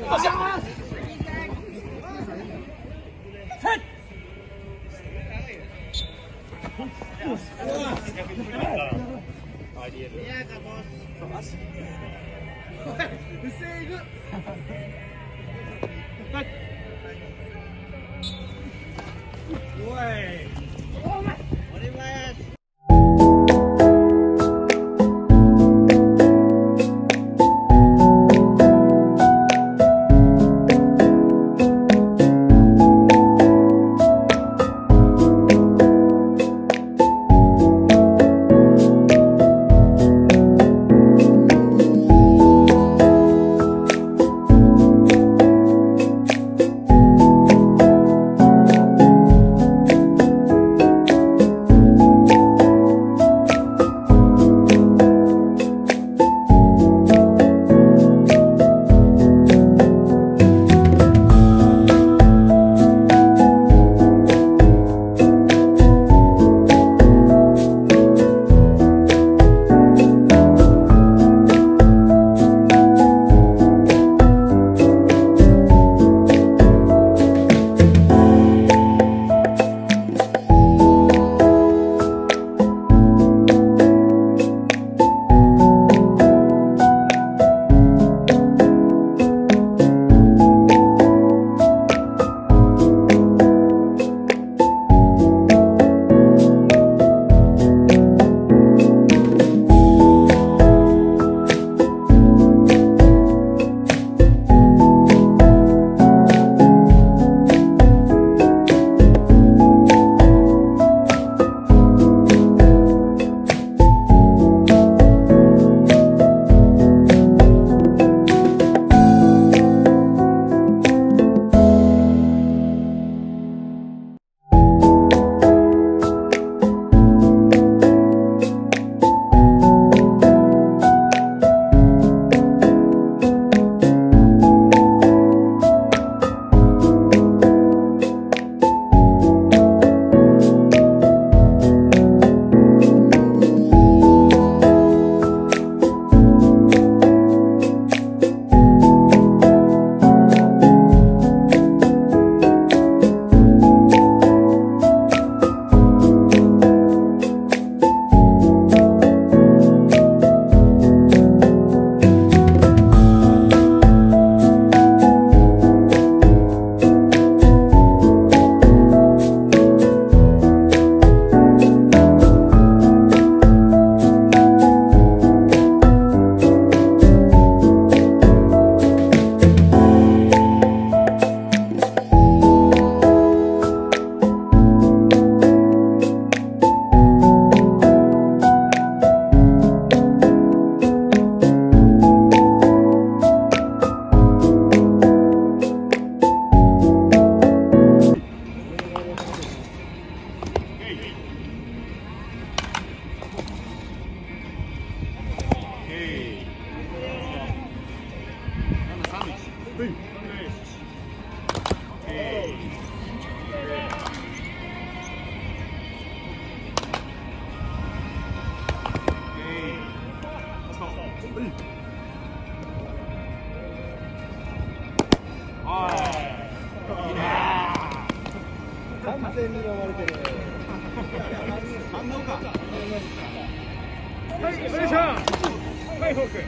完全に読まれてる。反応か。はい、お願いします。はい、フォーク。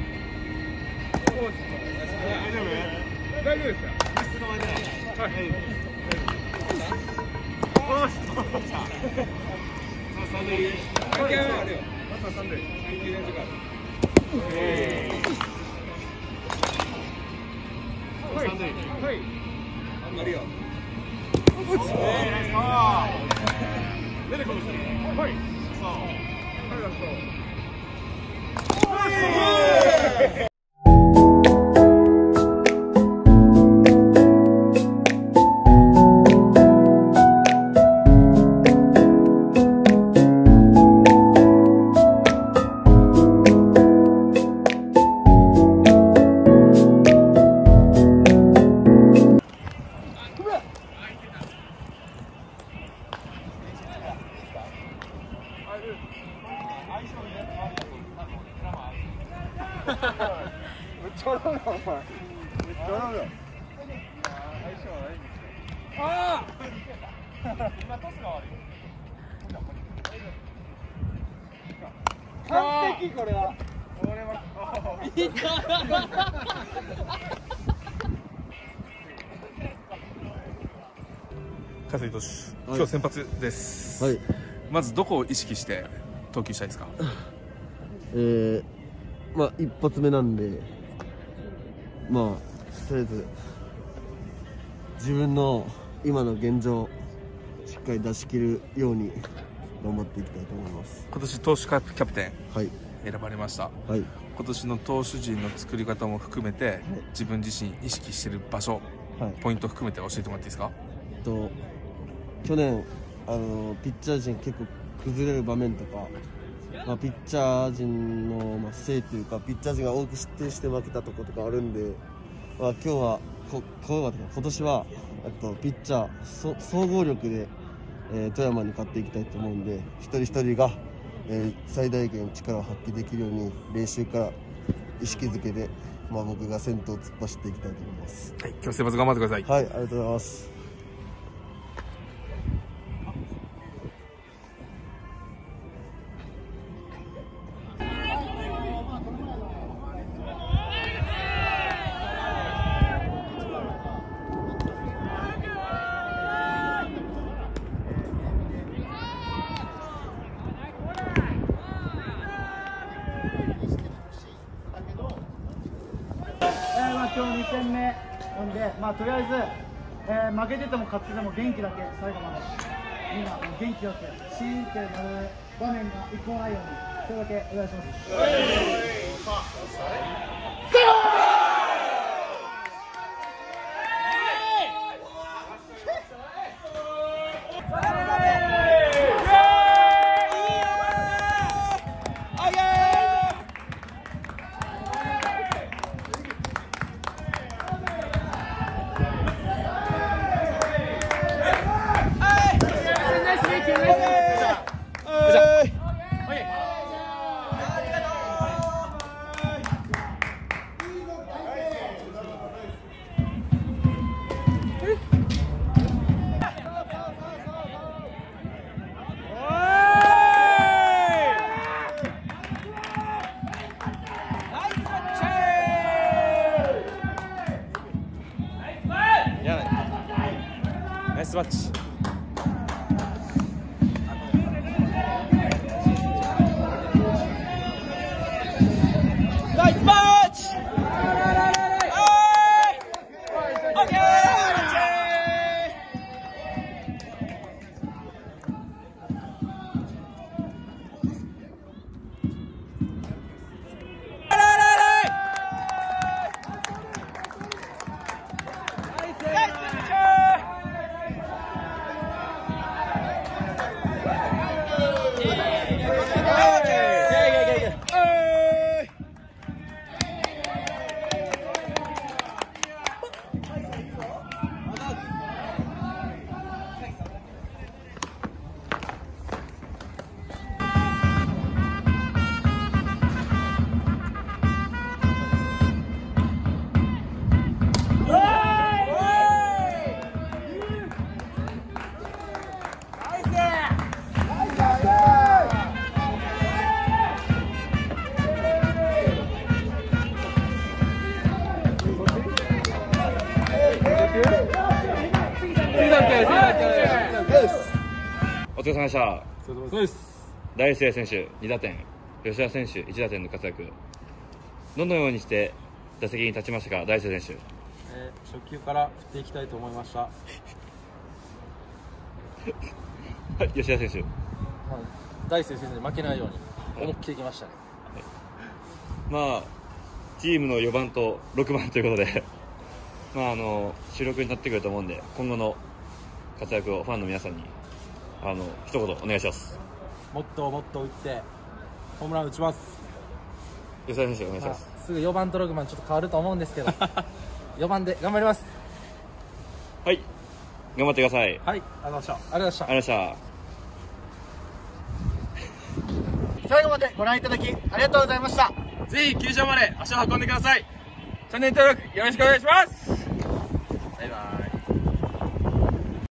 大丈夫？大丈夫ですよ。はい。おーし。さあ、三塁。関係あるよ。あと三塁。3球連続。はい。はい。頑張るよ。出てこるし。はい。そう。はい。めっちゃ笑うなお前。 ああ今トスが悪い。完璧これは。 葛西投手、今日先発です。はい。まずどこを意識して投球したいですか。 まあ一発目なんで、まあとりあえず自分の今の現状をしっかり出し切るように頑張っていきたいと思います。 今年投手キャプテン、 はい、 選ばれました。 はい。 今年の投手陣の作り方も含めて、はい、自分自身意識している場所、はい、ポイント含めて教えてもらっていいですか。 去年ピッチャー陣結構崩れる場面とか、まあ、ピッチャー陣の、せいというかピッチャー陣が多く失点して負けたところとかあるんで、まあ、今年はピッチャー総合力で、富山に勝っていきたいと思うんで、一人一人が、最大限力を発揮できるように練習から意識づけで、まあ、僕が先頭を突っ走っていきたいと思います。 はい、今日選抜頑張ってください。 はい、ありがとうございます。 今日2戦目なんで、とりあえず、負けてても勝ってても元気だけ最後までみんな元気よくシーンってなる場面が一個もないようにそれだけお願いします。 ナイスマッチ。ナイスマッチ。オッケー。 お疲れ様でした。そうです。大勢選手2打点、吉田選手1打点の活躍、どのようにして打席に立ちましたか。大勢選手、 初球から振っていきたいと思いました。 はい、吉田選手、 大勢選手に負けないように思いっきりいきましたね。 まあチームの4番と6番ということで主力になってくると思うんで、今後の活躍をファンの皆さんに一言お願いします。 もっともっと打ってホームラン打ちます。 吉田選手お願いします。 すぐ4番と6番ちょっと変わると思うんですけど4番で頑張ります。 はい、頑張ってください。 はい、ありがとうございました。ありがとうございました。 最後までご覧いただきありがとうございました。 ぜひ球場まで足を運んでください。 チャンネル登録よろしくお願いします。